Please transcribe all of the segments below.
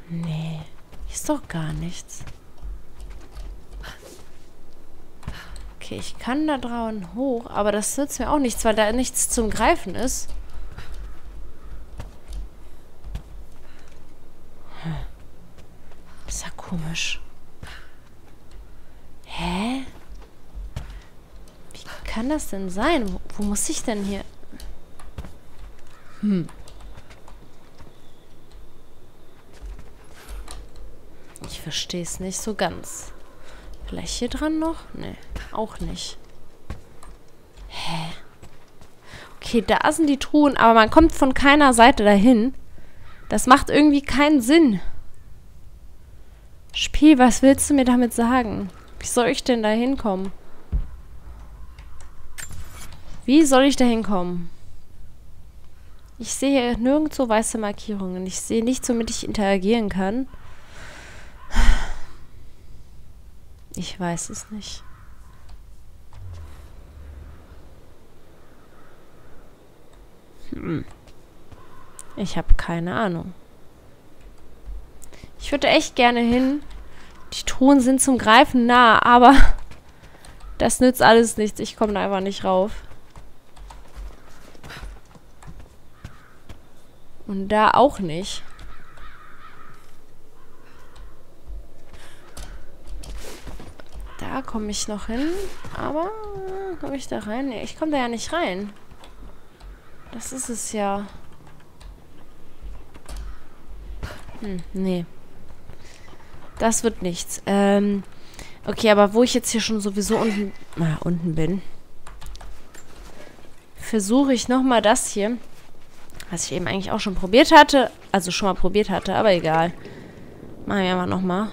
Nee, hier ist doch gar nichts. Okay, ich kann da drauf hoch, aber das nützt mir auch nichts, weil da nichts zum Greifen ist. Das ist ja komisch. Hä? Wie kann das denn sein? Wo muss ich denn hier... Ich verstehe es nicht so ganz. Vielleicht hier dran noch? Nee, auch nicht. Hä? Okay, da sind die Truhen, aber man kommt von keiner Seite dahin. Das macht irgendwie keinen Sinn. Spiel, was willst du mir damit sagen? Wie soll ich denn da hinkommen? Wie soll ich da hinkommen? Ich sehe nirgendwo weiße Markierungen. Ich sehe nichts, womit ich interagieren kann. Ich weiß es nicht. Ich habe keine Ahnung. Ich würde echt gerne hin. Die Truhen sind zum Greifen nah, aber das nützt alles nichts. Ich komme da einfach nicht rauf. Und da auch nicht. Da komme ich noch hin. Aber komme ich da rein? Nee, ich komme da ja nicht rein. Das ist es ja. Nee. Das wird nichts. Okay, aber wo ich jetzt hier schon sowieso unten bin, versuche ich nochmal das hier, was ich eben eigentlich auch schon probiert hatte. Also schon mal probiert hatte, aber egal. Machen wir einfach nochmal.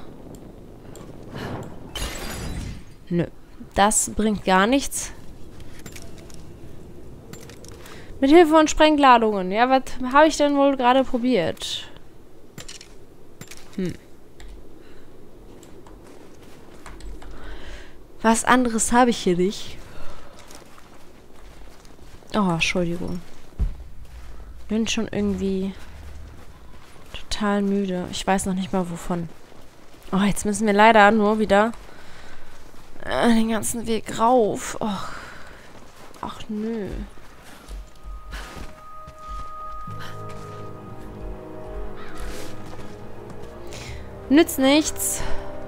Nö. Das bringt gar nichts. Mit Hilfe von Sprengladungen. Ja, was habe ich denn wohl gerade probiert? Was anderes habe ich hier nicht. Oh, Entschuldigung. Bin schon irgendwie total müde. Ich weiß noch nicht mal wovon. Oh, jetzt müssen wir leider nur wieder den ganzen Weg rauf. Och. Ach, nö. Nützt nichts.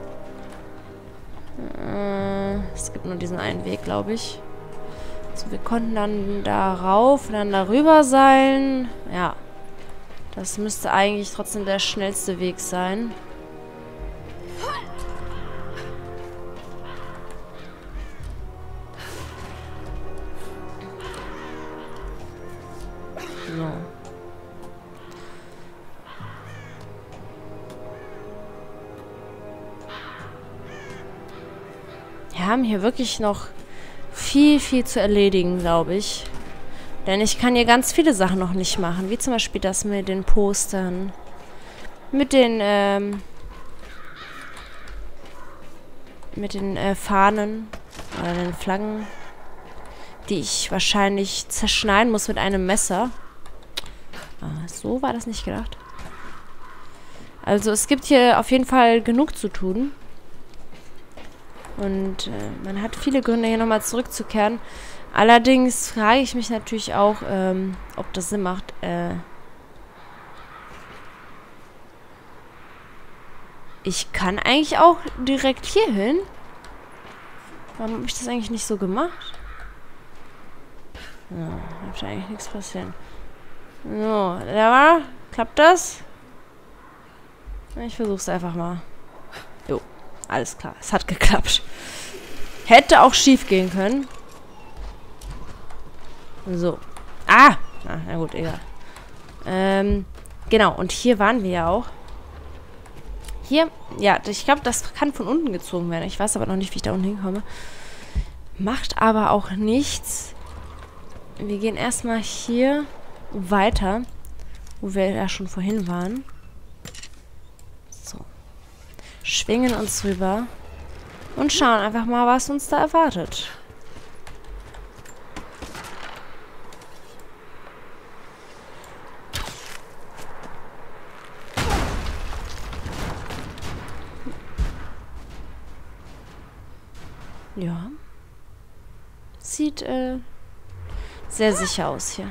Es gibt nur diesen einen Weg, glaube ich. So, wir konnten dann da rauf und dann darüber seilen. Ja. Das müsste eigentlich trotzdem der schnellste Weg sein. So. Wir haben hier wirklich noch viel, viel zu erledigen, glaube ich. Denn ich kann hier ganz viele Sachen noch nicht machen. Wie zum Beispiel das mit den Postern. Mit den Fahnen. Oder den Flaggen. Die ich wahrscheinlich zerschneiden muss mit einem Messer. Ah, so war das nicht gedacht. Also es gibt hier auf jeden Fall genug zu tun. Und man hat viele Gründe, hier nochmal zurückzukehren. Allerdings frage ich mich natürlich auch, ob das Sinn macht. Ich kann eigentlich auch direkt hier hin. Warum habe ich das eigentlich nicht so gemacht? Ja, da wird eigentlich nichts passieren. So, da klappt das? Ich versuche es einfach mal. Jo, alles klar. Es hat geklappt. Hätte auch schief gehen können. So. Ah! Na gut, egal. Genau, und hier waren wir ja auch. Hier, ja, ich glaube, das kann von unten gezogen werden. Ich weiß aber noch nicht, wie ich da unten hinkomme. Macht aber auch nichts. Wir gehen erstmal hier weiter, wo wir ja schon vorhin waren. So. Schwingen uns rüber und schauen einfach mal, was uns da erwartet. Ja. Sieht, sehr sicher aus hier.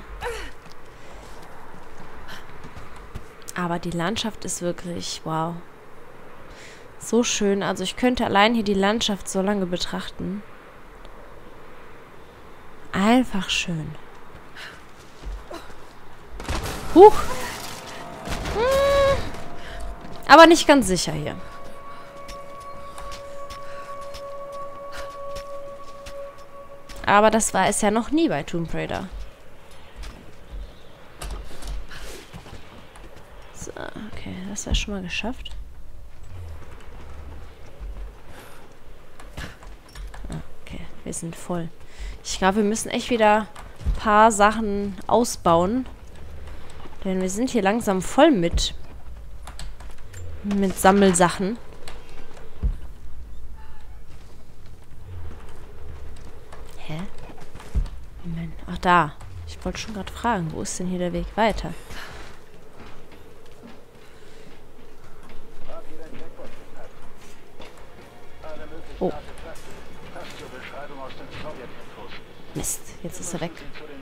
Aber die Landschaft ist wirklich, wow. So schön. Also ich könnte allein hier die Landschaft so lange betrachten. Einfach schön. Huch. Aber nicht ganz sicher hier. Aber das war es ja noch nie bei Tomb Raider. So, okay, das war schon mal geschafft. Okay, wir sind voll. Ich glaube, wir müssen echt wieder ein paar Sachen ausbauen. Denn wir sind hier langsam voll mit Sammelsachen. Hä? Moment. Ach, da. Ich wollte schon gerade fragen, wo ist denn hier der Weg weiter? Oh. Mist, jetzt ist er weg.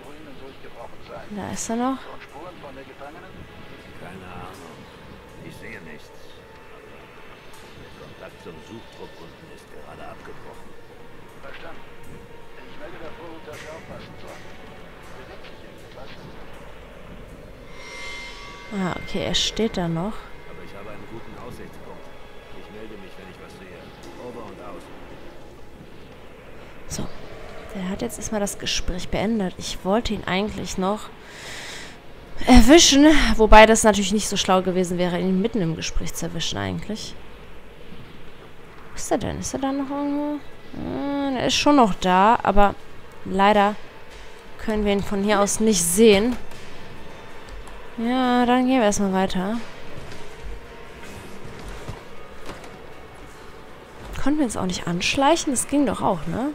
Da ist er noch. Keine Ahnung. Ich sehe nichts. Der Kontakt zum Suchtrupp unten ist gerade abgebrochen. Verstanden. Ich melde der Vorhut, dass wir aufpassen sollen. Bewegt sich irgendetwas? Ah, okay, er steht da noch. Aber ich habe einen guten Aussichtspunkt. Ich melde mich, wenn ich was sehe. Over und out. So. Der hat jetzt erstmal das Gespräch beendet. Ich wollte ihn eigentlich noch erwischen, wobei das natürlich nicht so schlau gewesen wäre, ihn mitten im Gespräch zu erwischen eigentlich. Wo ist er denn? Ist er da noch irgendwo? Er ist schon noch da, aber leider können wir ihn von hier aus nicht sehen. Ja, dann gehen wir erstmal weiter. Konnten wir uns auch nicht anschleichen? Das ging doch auch, ne?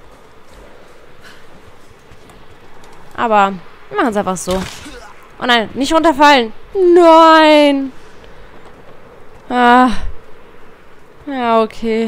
Aber wir machen es einfach so. Oh nein, nicht runterfallen. Nein. Ah. Ja, okay.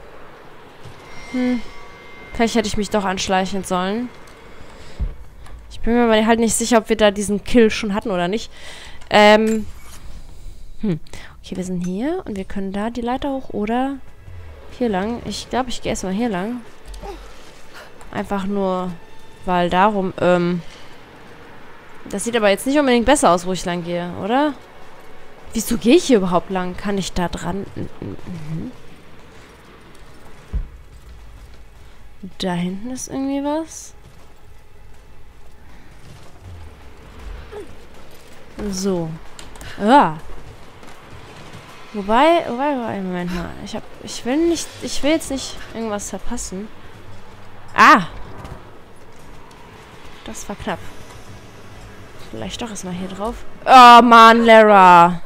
Vielleicht hätte ich mich doch anschleichen sollen. Ich bin mir aber halt nicht sicher, ob wir da diesen Kill schon hatten oder nicht. Okay, wir sind hier und wir können da die Leiter hoch oder hier lang. Ich glaube, ich gehe erstmal hier lang. Einfach nur, weil darum, das sieht aber jetzt nicht unbedingt besser aus, wo ich lang gehe, oder? Wieso gehe ich hier überhaupt lang? Kann ich da dran? Da hinten ist irgendwie was. So. Ah. Wobei, Moment mal. Ich will jetzt nicht irgendwas verpassen. Ah! Das war knapp. Vielleicht doch erstmal hier drauf. Oh Mann, Lara.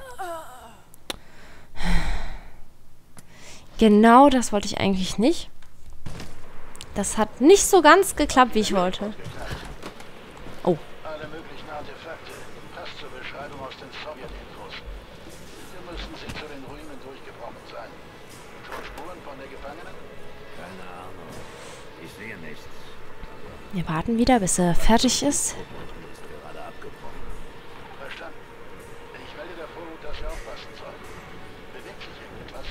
Genau das wollte ich eigentlich nicht. Das hat nicht so ganz geklappt, wie ich wollte. Oh. Alle möglichen Artefakte. Passt zur Beschreibung aus den Sowjetinfos. Sie müssen sich zu den Ruinen durchgebrochen sein. Schon Spuren von der Gefangenen? Keine Ahnung. Ich sehe nichts. Wir warten wieder, bis er fertig ist. Verstanden. Ich melde der Vorhut, dass wir aufpassen sollen. Bewegt sich irgendetwas?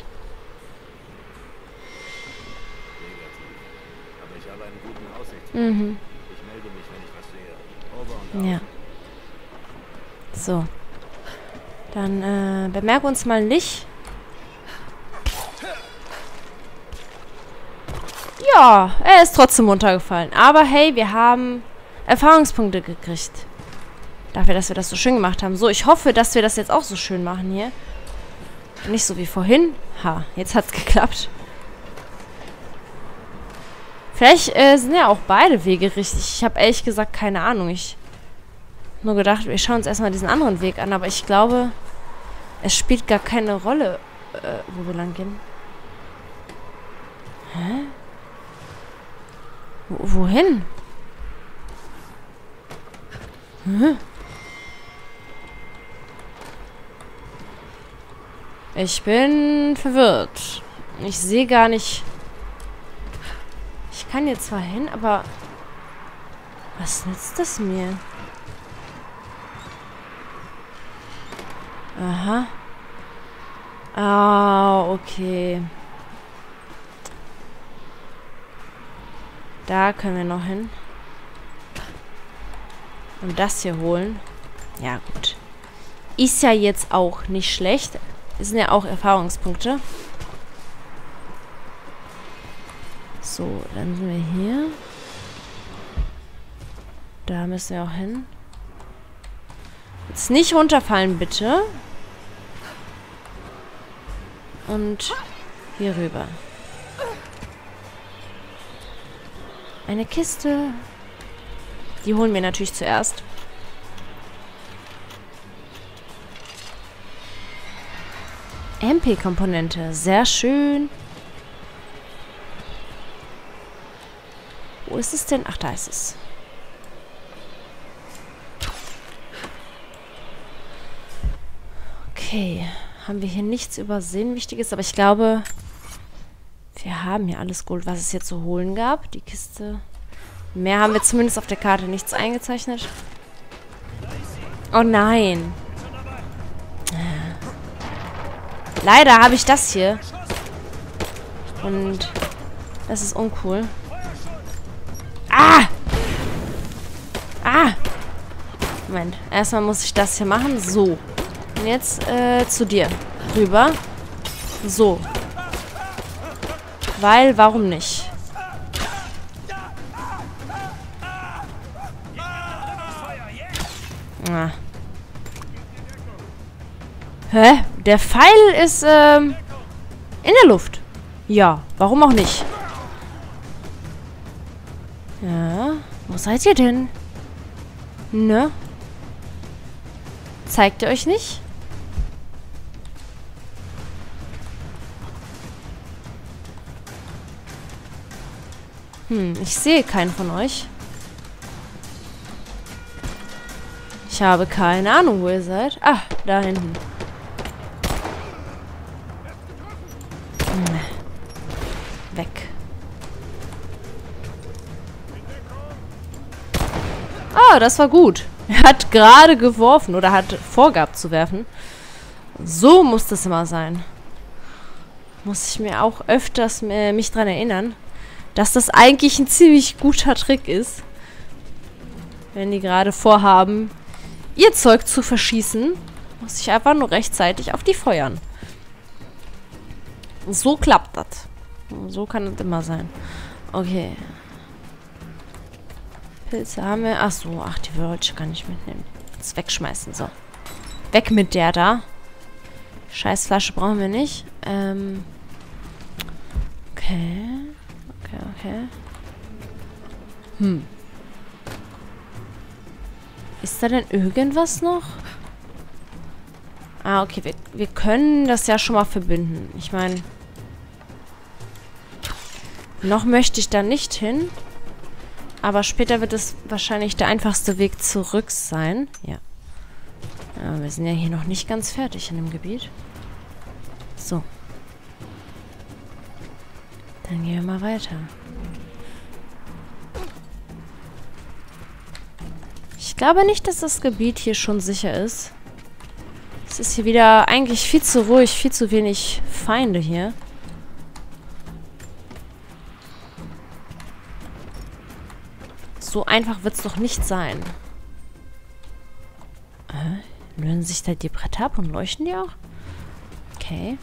Negativ. Aber ich habe einen guten Aussichtspunkt. Ich melde mich, wenn ich was sehe. Over und out. Ja. So. Dann, bemerk uns mal nicht. Ja, er ist trotzdem runtergefallen. Aber hey, wir haben Erfahrungspunkte gekriegt. Dafür, dass wir das so schön gemacht haben. So, ich hoffe, dass wir das jetzt auch so schön machen hier. Nicht so wie vorhin. Ha, jetzt hat's geklappt. Vielleicht sind ja auch beide Wege richtig. Ich habe ehrlich gesagt keine Ahnung. Ich habe nur gedacht, wir schauen uns erstmal diesen anderen Weg an. Aber ich glaube, es spielt gar keine Rolle, wo wir lang gehen. Hä? Wohin? Hä? Ich bin verwirrt. Ich sehe gar nicht... Ich kann hier zwar hin, aber was nützt das mir? Aha. Ah, okay. Da können wir noch hin. Und das hier holen. Ja, gut. Ist ja jetzt auch nicht schlecht. Das sind ja auch Erfahrungspunkte. So, dann sind wir hier. Da müssen wir auch hin. Jetzt nicht runterfallen, bitte. Und hier rüber. Eine Kiste. Die holen wir natürlich zuerst. MP-Komponente. Sehr schön. Wo ist es denn? Ach, da ist es. Okay. Haben wir hier nichts übersehen Wichtiges? Aber ich glaube, wir haben hier alles Gold, was es hier zu holen gab. Die Kiste. Mehr haben wir zumindest auf der Karte nichts eingezeichnet. Oh nein. Leider habe ich das hier. Und das ist uncool. Ah! Ah! Moment. Erstmal muss ich das hier machen. So. Und jetzt zu dir. Rüber. So. Weil, warum nicht? Ah. Hä? Der Pfeil ist, in der Luft. Ja, warum auch nicht? Ja, wo seid ihr denn? Ne? Zeigt ihr euch nicht? Ich sehe keinen von euch. Ich habe keine Ahnung, wo ihr seid. Ah, da hinten. Weg. Ah, das war gut. Er hat gerade geworfen oder hat vorgehabt zu werfen. So muss das immer sein. Muss ich mir auch öfters mich dran erinnern, dass das eigentlich ein ziemlich guter Trick ist. Wenn die gerade vorhaben, ihr Zeug zu verschießen, muss ich einfach nur rechtzeitig auf die feuern. So klappt das. So kann das immer sein. Okay. Pilze haben wir. Ach so, ach, die wollte ich gar nicht mitnehmen. Jetzt wegschmeißen, so. Weg mit der da. Scheißflasche brauchen wir nicht. Okay. Okay. Ist da denn irgendwas noch? Ah, okay. Wir können das ja schon mal verbinden. Ich meine, noch möchte ich da nicht hin. Aber später wird es wahrscheinlich der einfachste Weg zurück sein. Ja. Aber wir sind ja hier noch nicht ganz fertig in dem Gebiet. So. Dann gehen wir mal weiter. Ich glaube nicht, dass das Gebiet hier schon sicher ist. Es ist hier wieder eigentlich viel zu ruhig, viel zu wenig Feinde hier. So einfach wird es doch nicht sein. Lösen sich da die Bretter ab und leuchten die auch? Okay.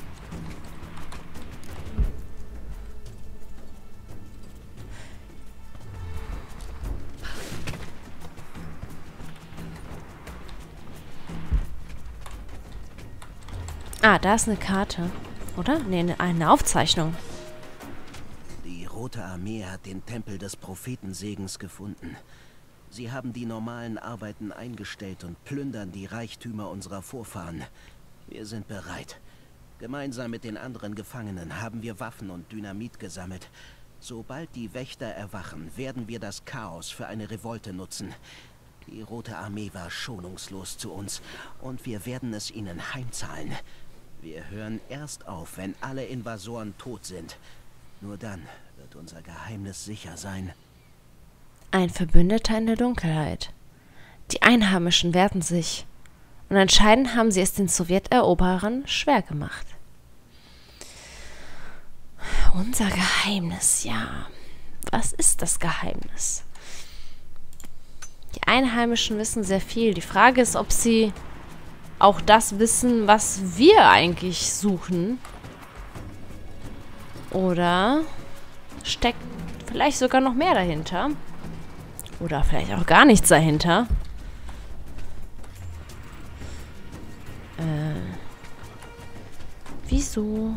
Ah, da ist eine Karte. Oder? Nee, eine Aufzeichnung. Die Rote Armee hat den Tempel des Prophetensegens gefunden. Sie haben die normalen Arbeiten eingestellt und plündern die Reichtümer unserer Vorfahren. Wir sind bereit. Gemeinsam mit den anderen Gefangenen haben wir Waffen und Dynamit gesammelt. Sobald die Wächter erwachen, werden wir das Chaos für eine Revolte nutzen. Die Rote Armee war schonungslos zu uns und wir werden es ihnen heimzahlen. Wir hören erst auf, wenn alle Invasoren tot sind. Nur dann wird unser Geheimnis sicher sein. Ein Verbündeter in der Dunkelheit. Die Einheimischen wehrten sich. Und anscheinend haben sie es den Sowjeteroberern schwer gemacht. Unser Geheimnis, ja. Was ist das Geheimnis? Die Einheimischen wissen sehr viel. Die Frage ist, ob sie auch das wissen, was wir eigentlich suchen. Oder steckt vielleicht sogar noch mehr dahinter. Oder vielleicht auch gar nichts dahinter. Wieso?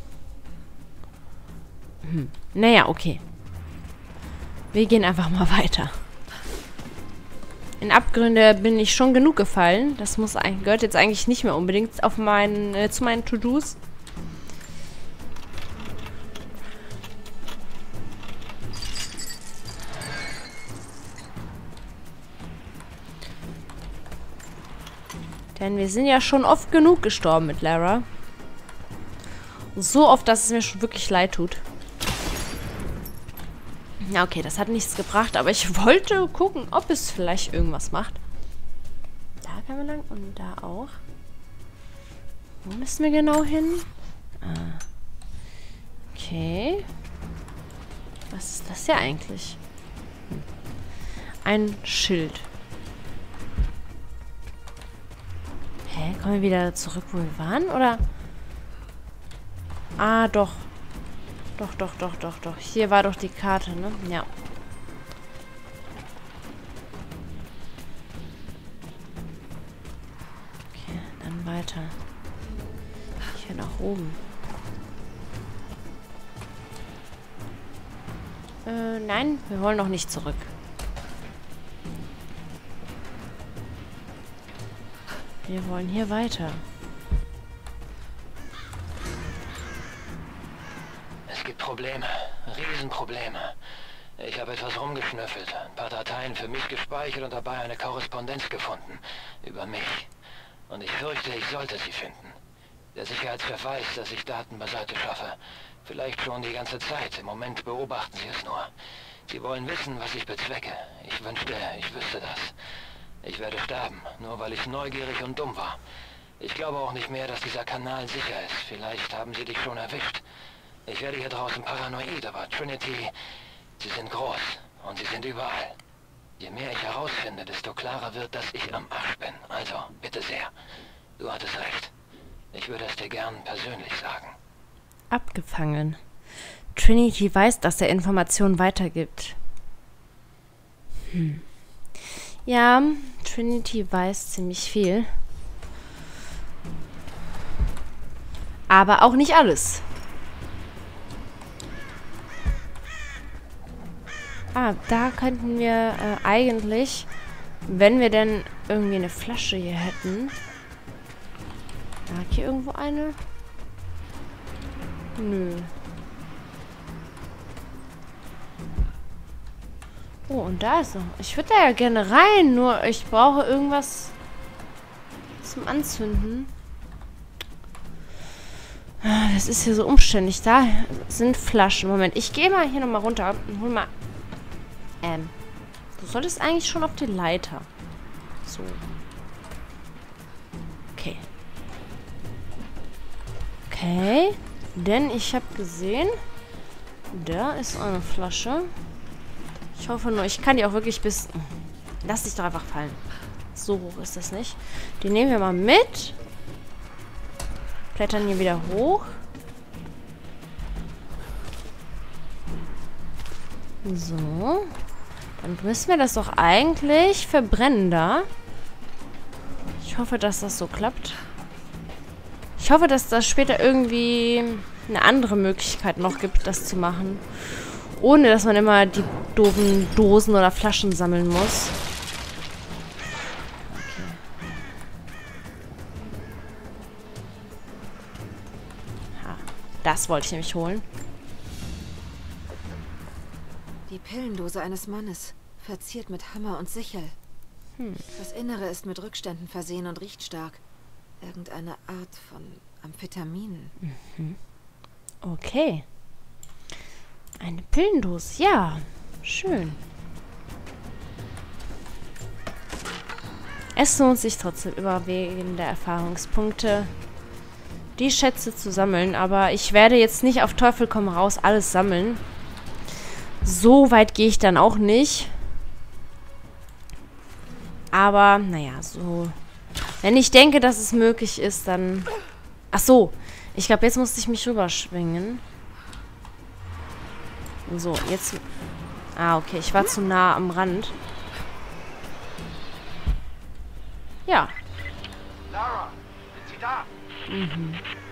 Naja, okay. Wir gehen einfach mal weiter. In Abgründe bin ich schon genug gefallen. Das gehört jetzt eigentlich nicht mehr unbedingt auf zu meinen To-Dos. Denn wir sind ja schon oft genug gestorben mit Lara. So oft, dass es mir schon wirklich leid tut. Ja, okay, das hat nichts gebracht, aber ich wollte gucken, ob es vielleicht irgendwas macht. Da können wir lang und da auch. Wo müssen wir genau hin? Ah. Okay. Was ist das hier eigentlich? Ein Schild. Hä? Kommen wir wieder zurück, wo wir waren? Oder? Ah, doch. Doch. Hier war doch die Karte, ne? Ja. Okay, dann weiter. Hier nach oben. Nein, wir wollen noch nicht zurück. Wir wollen hier weiter. Es gibt Probleme. Riesenprobleme. Ich habe etwas rumgeschnüffelt, ein paar Dateien für mich gespeichert und dabei eine Korrespondenz gefunden. Über mich. Und ich fürchte, ich sollte sie finden. Der Sicherheitschef weiß, dass ich Daten beiseite schaffe. Vielleicht schon die ganze Zeit. Im Moment beobachten sie es nur. Sie wollen wissen, was ich bezwecke. Ich wünschte, ich wüsste das. Ich werde sterben, nur weil ich neugierig und dumm war. Ich glaube auch nicht mehr, dass dieser Kanal sicher ist. Vielleicht haben sie dich schon erwischt. Ich werde hier draußen paranoid, aber Trinity, sie sind groß und sie sind überall. Je mehr ich herausfinde, desto klarer wird, dass ich am Arsch bin. Also, bitte sehr. Du hattest recht. Ich würde es dir gern persönlich sagen. Abgefangen. Trinity weiß, dass er Informationen weitergibt. Ja, Trinity weiß ziemlich viel. Aber auch nicht alles. Ah, da könnten wir eigentlich, wenn wir denn irgendwie eine Flasche hier hätten. Lag hier irgendwo eine? Nö. Oh, und da ist noch. Ich würde da ja gerne rein, nur ich brauche irgendwas zum Anzünden. Das ist hier so umständlich. Da sind Flaschen. Moment, ich gehe mal hier nochmal runter und hol mal. Du solltest eigentlich schon auf die Leiter. So. Okay. Okay. Denn ich habe gesehen, da ist eine Flasche. Ich hoffe nur, ich kann die auch wirklich bis... Lass dich doch einfach fallen. So hoch ist das nicht. Die nehmen wir mal mit. Klettern hier wieder hoch. So. Dann müssen wir das doch eigentlich verbrennen da. Ich hoffe, dass das so klappt. Ich hoffe, dass das später irgendwie eine andere Möglichkeit noch gibt, das zu machen. Ohne, dass man immer die doofen Dosen oder Flaschen sammeln muss. Okay. Ha, das wollte ich nämlich holen. Die Pillendose eines Mannes, verziert mit Hammer und Sichel. Das Innere ist mit Rückständen versehen und riecht stark. Irgendeine Art von Amphetaminen. Okay. Eine Pillendose. Ja, schön. Es lohnt sich trotzdem überwiegend der Erfahrungspunkte, die Schätze zu sammeln. Aber ich werde jetzt nicht auf Teufel komm raus alles sammeln. So weit gehe ich dann auch nicht. Aber, naja, so. Wenn ich denke, dass es möglich ist, dann... Ach so. Ich glaube, jetzt musste ich mich rüberschwingen. So, jetzt... Ah, okay. Ich war zu nah am Rand. Ja. Lara, sind Sie da? Mhm.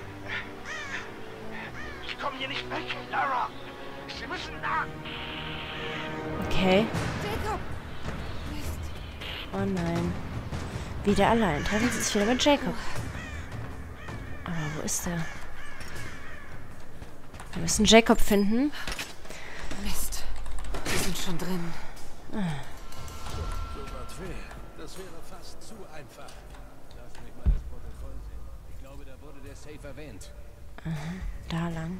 Ich komme hier nicht weg, Lara. Sie müssen da. Okay. Jacob! Mist. Oh nein. Wieder allein. Treffen Sie sich wieder mit Jacob. Aber wo ist der? Wir müssen Jacob finden. Mist. Wir sind schon drin. Das wäre fast zu einfach. Lass mich mal das Protokoll sehen. Ich glaube, da wurde der Safe erwähnt. Da lang.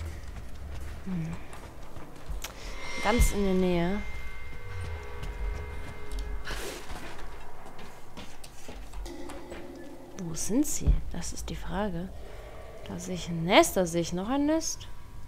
Ganz in der Nähe. Wo sind sie? Das ist die Frage. Da sehe ich ein Nest, da sehe ich noch ein Nest.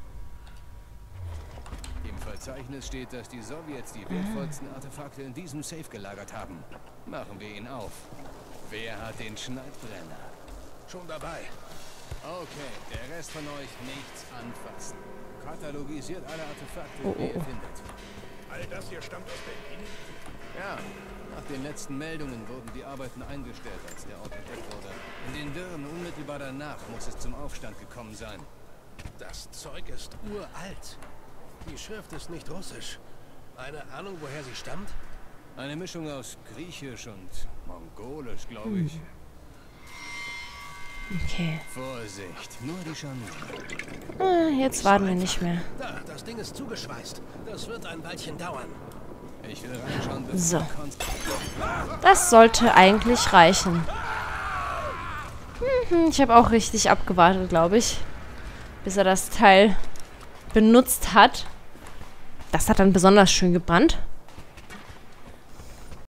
Im Verzeichnis steht, dass die Sowjets die wertvollsten Artefakte in diesem Safe gelagert haben. Machen wir ihn auf. Wer hat den Schneidbrenner? Schon dabei. Okay, der Rest von euch nichts anfassen. Katalogisiert alle Artefakte, Oh, die ihr oh. findet. All das hier stammt aus Berlin. Ja, nach den letzten Meldungen wurden die Arbeiten eingestellt, als der Ort entdeckt wurde. In den Dürren unmittelbar danach muss es zum Aufstand gekommen sein. Das Zeug ist uralt. Die Schrift ist nicht russisch. Eine Ahnung, woher sie stammt? Eine Mischung aus Griechisch und Mongolisch, glaube ich. Okay. Vorsicht, nur die Scharniere. Jetzt warten wir nicht mehr. Da, das Ding ist zugeschweißt. Das wird ein Weilchen dauern. Ich will reinschauen, bevor So. du kannst. Das sollte eigentlich reichen. Ich habe auch richtig abgewartet, glaube ich. Bis er das Teil benutzt hat. Das hat dann besonders schön gebrannt.